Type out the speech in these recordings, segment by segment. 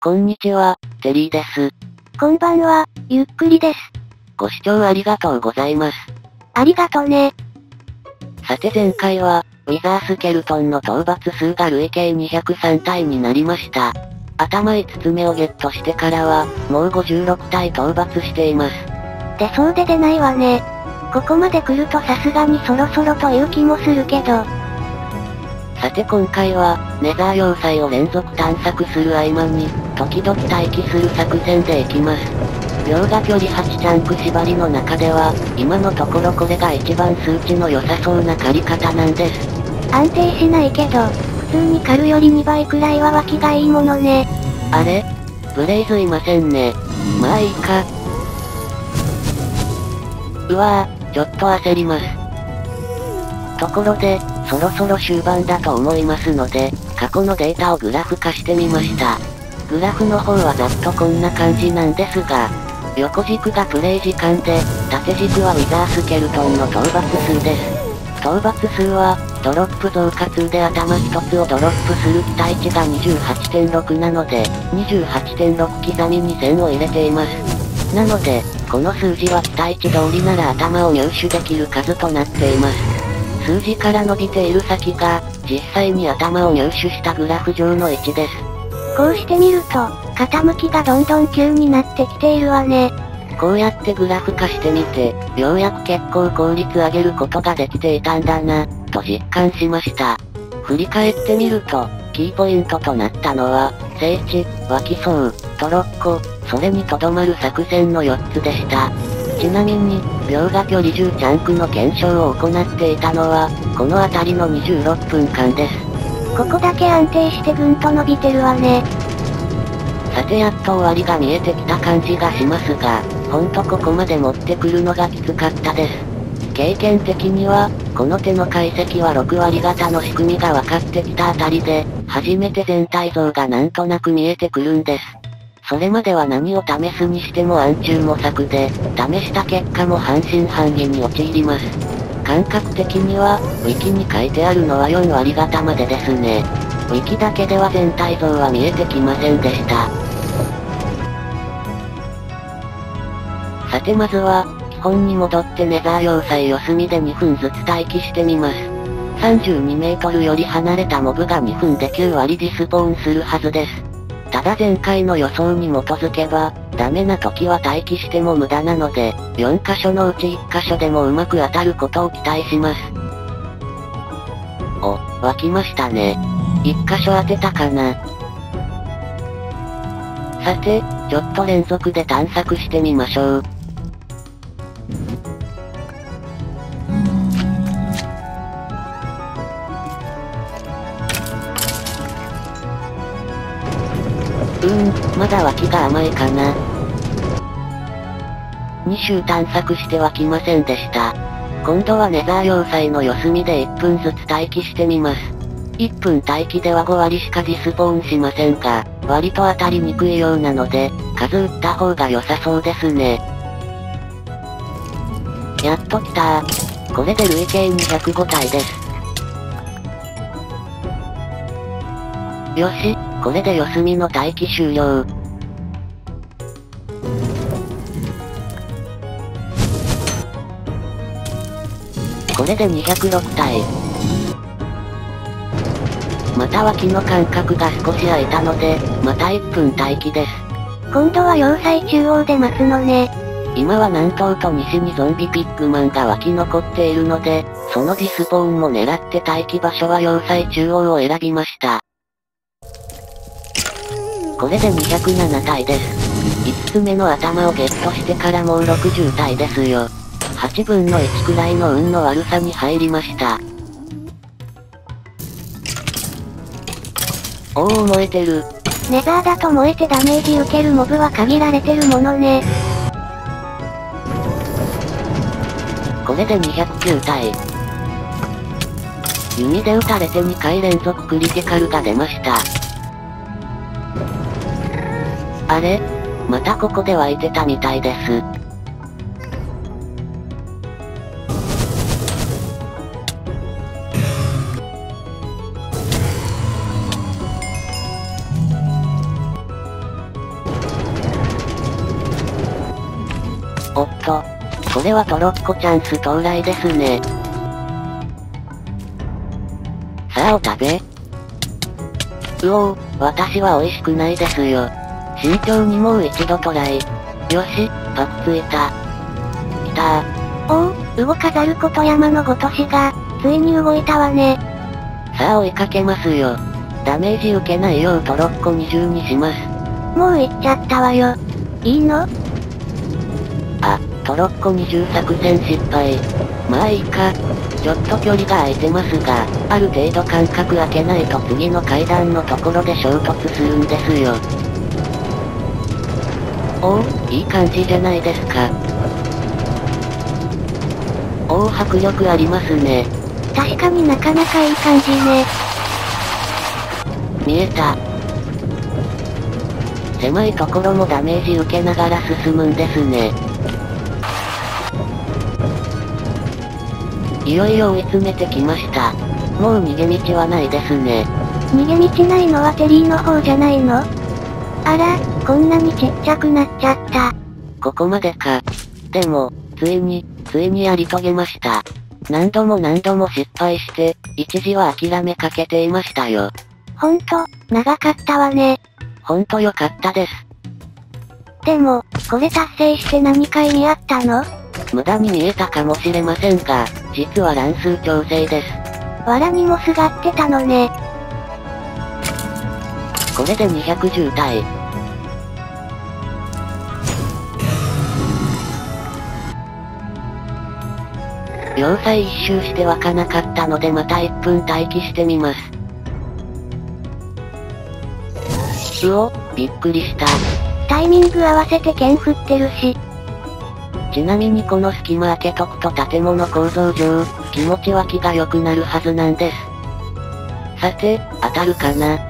こんにちは、テリーです。 こんばんは、ゆっくりです。 ご視聴ありがとうございます。 ありがとね。 さて前回は、ウィザースケルトンの討伐数が累計203体になりました。頭5つ目をゲットしてからは、もう56体討伐しています。 出そうで出ないわね。ここまで来るとさすがにそろそろという気もするけど。 さて今回は、ネザー要塞を連続探索する合間に、時々待機する作戦でいきます。秒が距離8チャンク縛りの中では、今のところこれが一番数値の良さそうな狩り方なんです。 安定しないけど、普通に狩るより2倍くらいは脇がいいものね。 あれ？ブレイズいませんね。まあいいか。うわぁ、ちょっと焦ります。ところで、そろそろ終盤だと思いますので、過去のデータをグラフ化してみました。グラフの方はざっとこんな感じなんですが、横軸がプレイ時間で、縦軸はウィザースケルトンの討伐数です。討伐数は、ドロップ増加数で頭一つをドロップする期待値が 28.6 なので、28.6 刻みに1000を入れています。なので、この数字は期待値通りなら頭を入手できる数となっています。数字から伸びている先が、実際に頭を入手したグラフ上の位置です。 こうしてみると、傾きがどんどん急になってきているわね。 こうやってグラフ化してみて、ようやく結構効率上げることができていたんだな、と実感しました。振り返ってみると、キーポイントとなったのは、聖地、脇層、トロッコ、それにとどまる作戦の4つでした。ちなみに、秒が距離10チャンクの検証を行っていたのは、この辺りの26分間です。 ここだけ安定してぐんと伸びてるわね。 さてやっと終わりが見えてきた感じがしますが、ほんとここまで持ってくるのがきつかったです。経験的には、この手の解析は6割型の仕組みが分かってきたあたりで、初めて全体像がなんとなく見えてくるんです。それまでは何を試すにしても暗中模索で、試した結果も半信半疑に陥ります。感覚的には、ウィキに書いてあるのは4割型までですね。ウィキだけでは全体像は見えてきませんでした。さてまずは、基本に戻ってネザー要塞四隅で2分ずつ待機してみます。32メートルより離れたモブが2分で9割ディスポーンするはずです。ただ前回の予想に基づけば、ダメな時は待機しても無駄なので、4箇所のうち1箇所でもうまく当たることを期待します。お、湧きましたね。1箇所当てたかな。さて、ちょっと連続で探索してみましょう。まだ脇が甘いかな。2周探索しては来ませんでした。今度はネザー要塞の四隅で1分ずつ待機してみます。1分待機では5割しかディスポーンしませんが、割と当たりにくいようなので、数打った方が良さそうですね。やっと来たー。これで累計205体です。よし、これで四隅の待機終了。これで206体。また脇の間隔が少し空いたので、また1分待機です。 今度は要塞中央で待つのね。 今は南東と西にゾンビピッグマンが湧き残っているので、そのディスポーンも狙って待機場所は要塞中央を選びました。これで207体です。5つ目の頭をゲットしてからもう60体ですよ。8分の1くらいの運の悪さに入りました。おお燃えてる。 ネザーだと燃えてダメージ受けるモブは限られてるものね。 これで209体。弓で撃たれて2回連続クリティカルが出ました。あれ？またここで湧いてたみたいです。 これはトロッコチャンス到来ですね。さあお食べ。うおー、私は美味しくないですよ。慎重にもう一度トライ。よし、パクついた。きたー。 おお、動かざること山のごとしが、ついに動いたわね。 さあ追いかけますよ。ダメージ受けないようトロッコ20にします。 もう行っちゃったわよ。いいの？ あ、トロッコ20作戦失敗。まあいいか。ちょっと距離が空いてますが、ある程度間隔空けないと次の階段のところで衝突するんですよ。おお、いい感じじゃないですか。おお、迫力ありますね。 確かになかなかいい感じね。 見えた。狭いところもダメージ受けながら進むんですね。いよいよ追い詰めてきました。もう逃げ道はないですね。 逃げ道ないのはテリーの方じゃないの？あら、こんなにちっちゃくなっちゃった。 ここまでか。でも、ついにやり遂げました。何度も失敗して、一時は諦めかけていましたよ。 ほんと、長かったわね。 ほんと良かったです。 でも、これ達成して何か意味あったの？ 無駄に見えたかもしれませんが、実は乱数調整です。 藁にもすがってたのね。 これで210体。要塞一周して湧かなかったのでまた1分待機してみます。うお、びっくりした。 タイミング合わせて剣振ってるし。 ちなみにこの隙間開けとくと建物構造上、気持ち湧きが良くなるはずなんです。さて、当たるかな？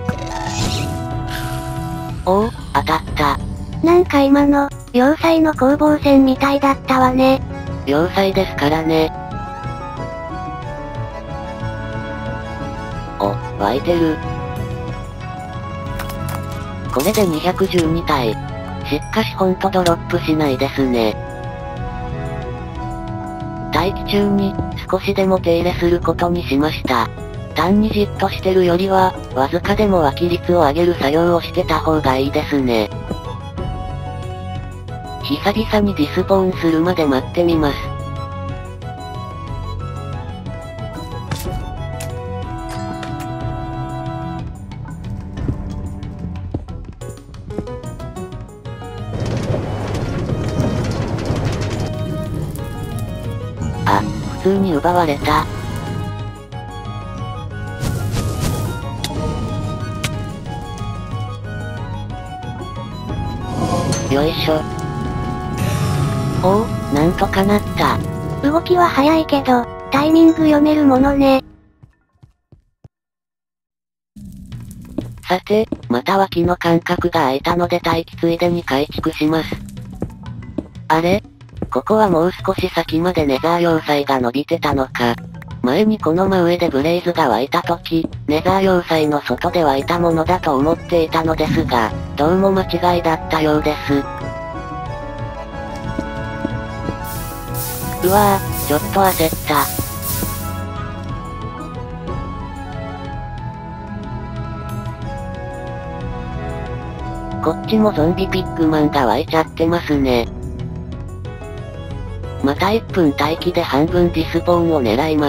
おお、当たった。 なんか今の、要塞の攻防戦みたいだったわね。 要塞ですからね。お、湧いてる。これで212体。しかしほんとドロップしないですね。待機中に、少しでも手入れすることにしました。単にじっとしてるよりは、わずかでも湧き率を上げる作業をしてた方がいいですね。久々にディスポーンするまで待ってみます。あ、普通に奪われた。よいしょ。おお、なんとかなった。 動きは早いけど、タイミング読めるものね。 さて、また脇の間隔が空いたので待機ついでに改築します。あれ？ここはもう少し先までネザー要塞が伸びてたのか。前にこの真上でブレイズが湧いた時、ネザー要塞の外で湧いたものだと思っていたのですが、どうも間違いだったようです。うわぁ、ちょっと焦った。こっちもゾンビピッグマンが湧いちゃってますね。また1分待機で半分ディスポーンを狙います。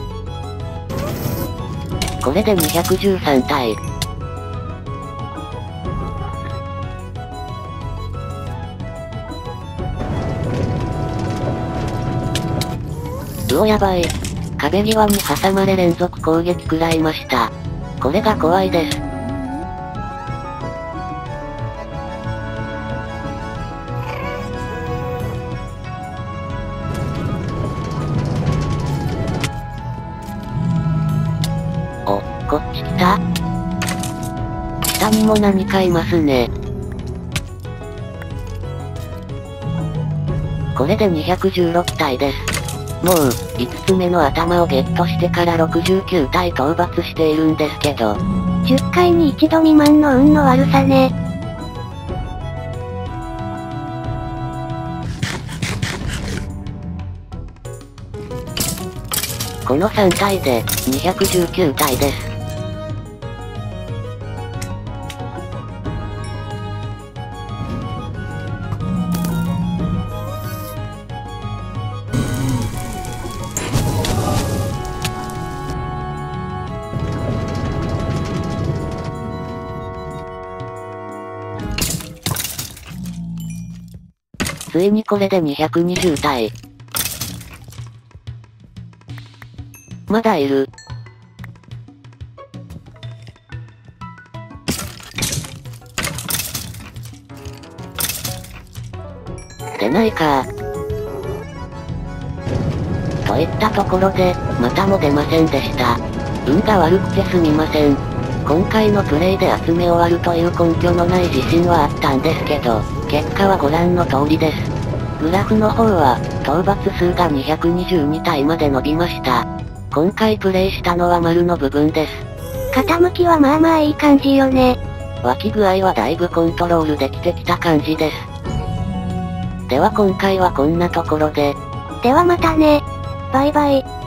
これで213体。うおやばい。壁際に挟まれ連続攻撃食らいました。これが怖いです。お、こっち来た？下にも何かいますね。これで216体です。もう、5つ目の頭をゲットしてから69体討伐しているんですけど。 10回に一度未満の運の悪さね。 この3体で、219体です。ついにこれで220体。まだいる。出ないか。といったところで、またも出ませんでした。運が悪くてすみません。今回のプレイで集め終わるという根拠のない自信はあったんですけど、結果はご覧の通りです。グラフの方は、討伐数が222体まで伸びました。今回プレイしたのは丸の部分です。 傾きはまあまあいい感じよね。 湧き具合はだいぶコントロールできてきた感じです。では今回はこんなところで。 ではまたね。バイバイ。